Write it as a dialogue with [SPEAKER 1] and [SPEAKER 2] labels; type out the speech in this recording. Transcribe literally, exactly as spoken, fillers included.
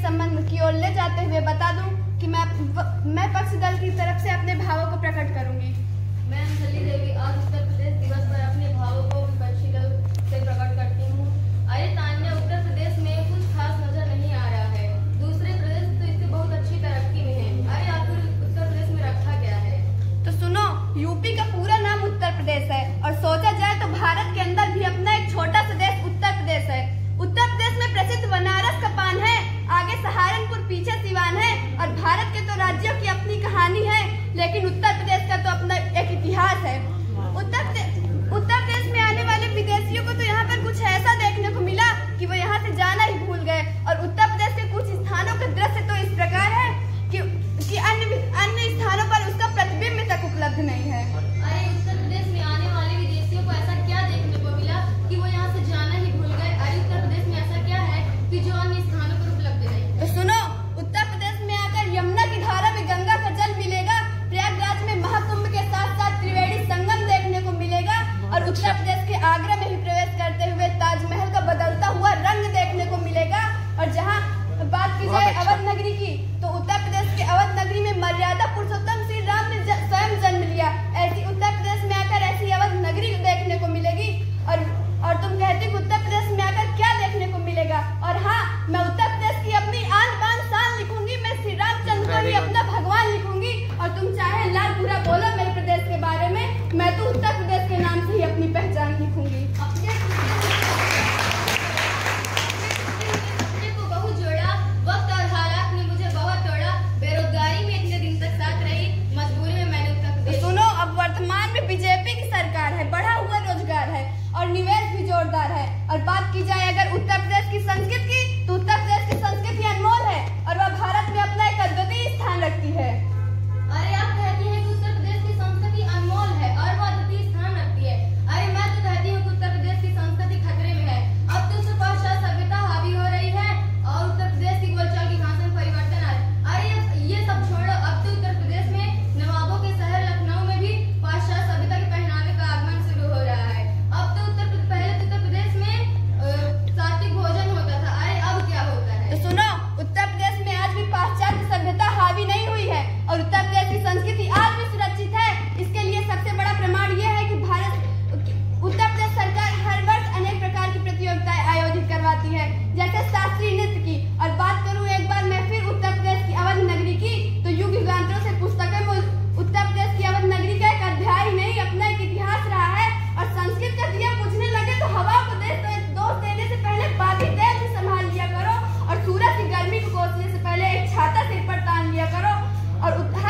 [SPEAKER 1] संबंध की ओर ले जाते हुए बता दूं कि मैं मैं पक्ष दल की तरफ से अपने भावों को प्रकट करूंगी।
[SPEAKER 2] मैं अंजलि देवी आज उत्तर प्रदेश दिवस पर अपने भावों को विपक्षी दल से प्रकट करती हूँ। अरे तान्या, उत्तर प्रदेश में कुछ खास नजर नहीं आ रहा है। दूसरे प्रदेश तो इससे बहुत अच्छी तरक्की में है। अरे आखिर उत्तर प्रदेश में रखा गया है?
[SPEAKER 1] तो सुनो, यूपी का पूरा नाम उत्तर प्रदेश है और सोचा जाए तो भारत के अंदर भी अपना एक छोटा सा देश उत्तर प्रदेश है। उत्तर प्रदेश में प्रसिद्ध बनारस का पान है, आगे सहारनपुर, पीछे सिवान है और भारत के तो राज्यों की अपनी कहानी है, लेकिन उत्तर प्रदेश का तो अपना एक इतिहास है। उत्तर उत्तर प्रदेश में आने वाले विदेशियों को तो यहाँ पर कुछ ऐसा देखने को मिला कि वो यहाँ से जाना ही भूल गए। और उत्तर प्रदेश के कुछ स्थानों का दृश्य तो इस प्रकार है कि, कि अन्य अन्य स्थानों पर उसका प्रतिबिंब तक उपलब्ध नहीं है।
[SPEAKER 2] अरे उत्तर प्रदेश में आने वाले विदेशियों को ऐसा क्या देखने को मिला कि वो यहाँ से जाना ही भूल गए? अरे उत्तर प्रदेश में ऐसा क्या है कि जो अन्य स्थानों पर उपलब्ध नहीं है?
[SPEAKER 1] तो सुनो, उत्तर प्रदेश में आकर यमुना की धारा में गंगा का जल मिलेगा, प्रयागराज में महाकुंभ के साथ साथ त्रिवेणी संगम देखने को मिलेगा और उत्तर प्रदेश के आगरा में भी प्रवेश करते हुए ताजमहल का बदलता हुआ रंग देखने को मिलेगा। और जहाँ बात की जाए अवध नगरी की, तो उत्तर प्रदेश के अवध नगरी में मर्यादा पुरुषोत्तम श्री राम ने स्वयं जन्म लिया। ऐसी उत्तर प्रदेश में आकर ऐसी अवध नगरी देखने को मिलेगी। और और तुम कहती कि उत्तर प्रदेश में आकर क्या देखने को मिलेगा? और हाँ, मैं उत्तर प्रदेश की अपनी आन बान शान लिखूंगी। मैं श्री रामचंद्र को ही अपना भगवान लिखूंगी। और तुम चाहे लाख बुरा बोलो मेरे प्रदेश के बारे में, मैं तो उत्तर प्रदेश के नाम से ही अपनी पहचान लिखूंगी। बीजेपी की सरकार है, बढ़ा हुआ रोजगार है और निवेश भी जोरदार है। और बात की जाए अगर उत्तर प्रदेश की संस्कृति की, तो उत्तर प्रदेश की संस्कृति अनमोल है और वह भारत में अपना एक अद्वितीय स्थान रखती है।
[SPEAKER 2] अरे आप कहती हैं कि उत्तर प्रदेश की संस्कृति अनमोल है और वह अद्वितीय स्थान रखती है। अरे मैं तो कहती हूँ कि उत्तर प्रदेश की संस्कृति खतरे में है। अब तो सिर्फ पाश्चात्य सभ्यता हावी हो रही है और उत्तर प्रदेश की बोलचाल की भाषा में परिवर्तन आए। अरे ये सब छोड़ो, अब तो उत्तर प्रदेश में नवाबों के शहर लखनऊ में भी पाश्चात्य सभ्यता के पहनावे का आगमन शुरू हो रहा है। अब तो उत्तर पहले तो उत्तर प्रदेश में सात्विक भोजन होता था, अरे अब क्या होता है?
[SPEAKER 1] तो सुनो, उत्तर प्रदेश में आज भी पाश्चात्य सभ्यता हावी नहीं हुई है और उत्तर प्रदेश की संस्कृति आज भी सुरक्षित है। इसके लिए सबसे बड़ा प्रमाण यह है कि भारत उत्तर प्रदेश सरकार हर वर्ष अनेक प्रकार की प्रतियोगिताएं आयोजित करवाती है, जैसे शास्त्रीय नृत्य की। और बात करूं एक बार मैं फिर उत्तर प्रदेश की अवध नगरी की, तो युग युगांतरों से पुस्तकें में उत्तर प्रदेश की अवध नगरी का एक अध्याय ही नहीं, अपना एक इतिहास रहा है। और संस्कृत का दिया बुझने लगे तो हवा को दोष देने से पहले बाकी देश भी संभाल लिया करो और सूरज की गर्मी को कोसने से पहले एक छाता सिर पर तान लिया करो। और